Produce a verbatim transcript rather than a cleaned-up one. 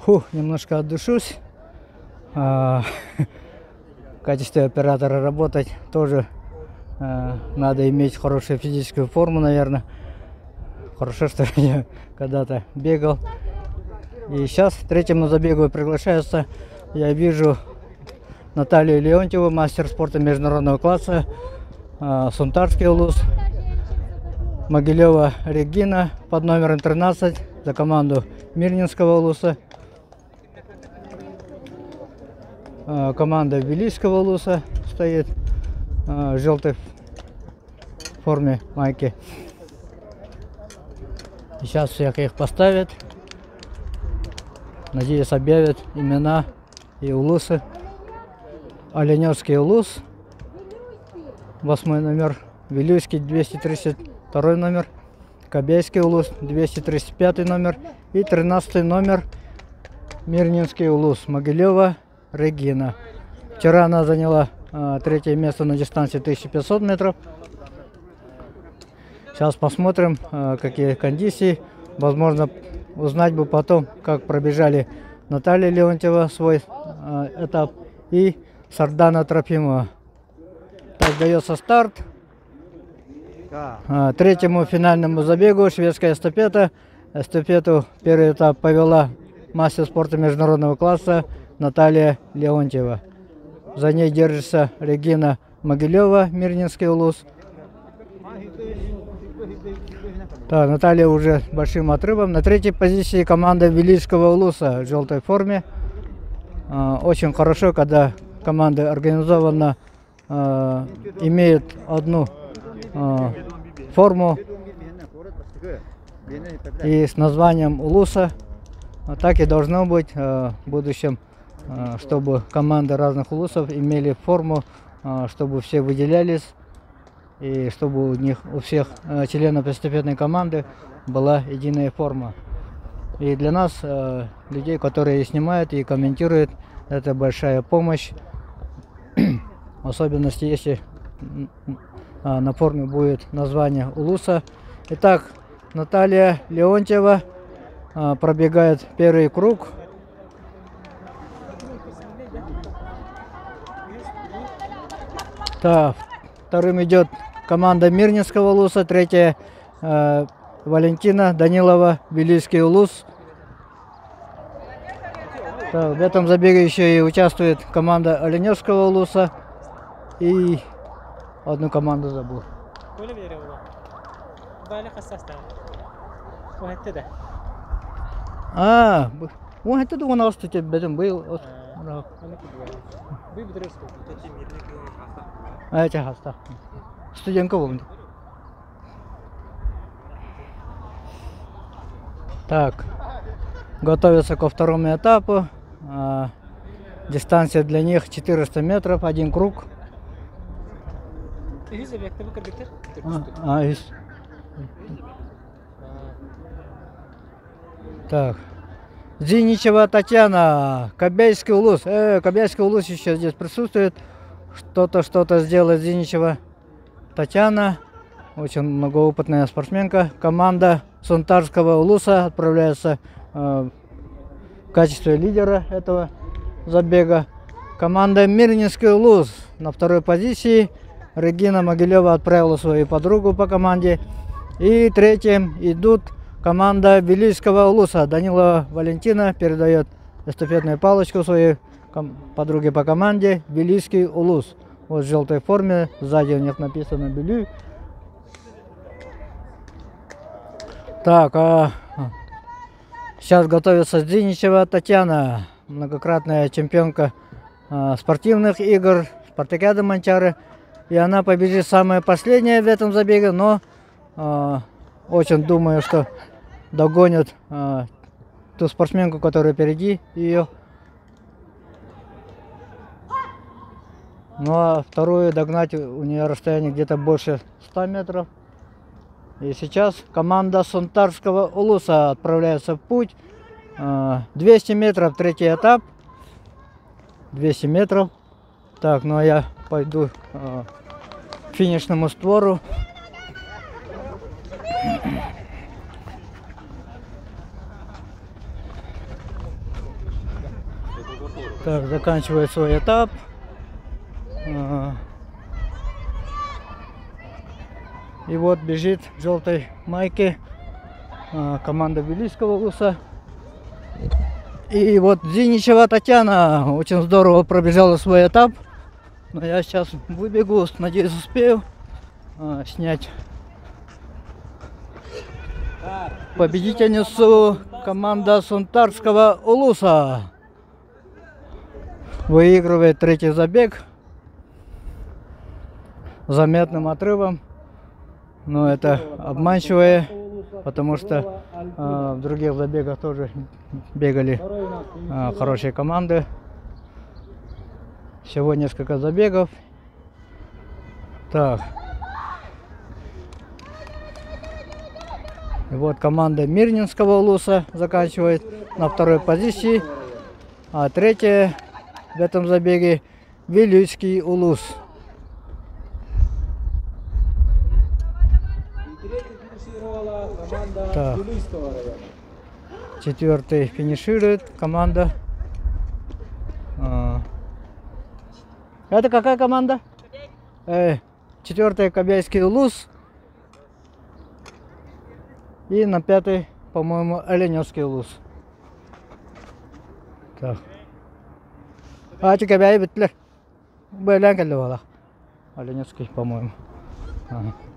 Фу, немножко отдышусь. А, в качестве оператора работать тоже а, надо иметь хорошую физическую форму, наверное. Хорошо, что я когда-то бегал. И сейчас к третьему забегу приглашается, я вижу, Наталью Леонтьеву, мастер спорта международного класса, а, Сунтарский улус, Могилева Регина под номером тринадцать за команду Мирнинского улуса. А, команда Вилийского улуса стоит а, в желтой форме майки. Сейчас всех их поставят. Надеюсь, объявят имена и улусы. Оленевский улус, восьмой номер. Вилюйский, двести тридцать второй номер. Кобейский улус, двести тридцать пятый номер. И тринадцатый номер. Мирнинский улус, Могилева Регина. Вчера она заняла а, третье место на дистанции тысяча пятьсот метров. Сейчас посмотрим, а, какие кондиции. Возможно, узнать бы потом, как пробежали Наталья Леонтьева свой а, этап и Сардана Трофимова. Так, дается старт. А, третьему финальному забегу шведская эстафета. Эстафету первый этап повела мастер спорта международного класса Наталья Леонтьева. За ней держится Регина Могилева, Мирнинский улус. Так, Наталья уже большим отрывом. На третьей позиции команда Вилийского улуса в желтой форме. А, очень хорошо, когда команда организованно а, имеет одну а, форму и с названием улуса. А так и должно быть а, в будущем, а, чтобы команды разных улусов имели форму, а, чтобы все выделялись. И чтобы у них, у всех э, членов эстафетной команды была единая форма. И для нас, э, людей, которые снимают и комментируют, это большая помощь. В особенности, если э, на форме будет название улуса. Итак, Наталья Леонтьева э, пробегает первый круг. Так, вторым идет команда Мирнинского улуса, третья э, Валентина Данилова, Вилийский улус. Так, в этом забеге еще и участвует команда Оленевского улуса и одну команду забыл. А, вот это у нас тут бедом был. А это хаста. Студентка волны. Так, готовятся ко второму этапу. А, дистанция для них четыреста метров, один круг. А, а, так, Зиничева Татьяна, Кобейский улус. Э, Кобейский улус еще здесь присутствует. Что-то, что-то сделает Зиничева Татьяна. Очень многоопытная спортсменка. Команда Сунтарского улуса отправляется э, в качестве лидера этого забега. Команда Мирнинский улус на второй позиции. Регина Могилева отправила свою подругу по команде. И третьим идут команда Вилийского улуса. Данилова Валентина передает эстафетную палочку своей подруге по команде Вилийский улус. Вот в желтой форме, сзади у них написано Вилюй. Так, а сейчас готовится Зиничева Татьяна, многократная чемпионка а, спортивных игр, спартакиады Манчары. И она победит самая последняя в этом забеге, но а, очень думаю, что догонит а, ту спортсменку, которая впереди ее. Ну а вторую догнать у нее расстояние где-то больше ста метров. И сейчас команда Сунтарского улуса отправляется в путь. двести метров, третий этап. двести метров. Так, ну а я пойду к финишному створу. Так, заканчивает свой этап. А, И вот бежит в желтой майке а, команда Белийского улуса. И вот Зиничева Татьяна очень здорово пробежала свой этап. Но я сейчас выбегу, надеюсь, успею а, снять победительницу команда Сунтарского улуса. Выигрывает третий забег заметным отрывом. Но это обманчивое, потому что а, в других забегах тоже бегали а, хорошие команды. Всего несколько забегов. Так. И вот команда Мирнинского улуса заканчивает на второй позиции. А третья в этом забеге Вилюйский улус. Так. Четвертый финиширует команда. А. Это какая команда? Э, четвертый Кобяйский улус. И на пятый, по-моему, Оленевский улус. Так. А че Кобяй битлер? Бэлэн кэллэ бала. Оленевский, по-моему. Ага.